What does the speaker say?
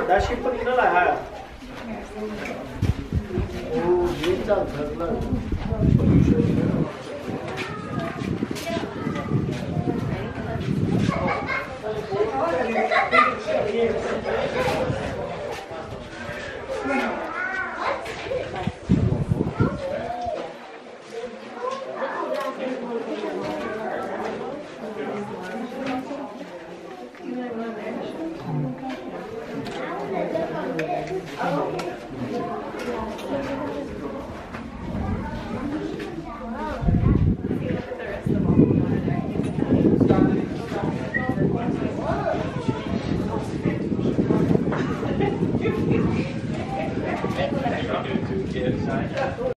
that shit पण इकडं आहे हा ओ हे चाल ठरलं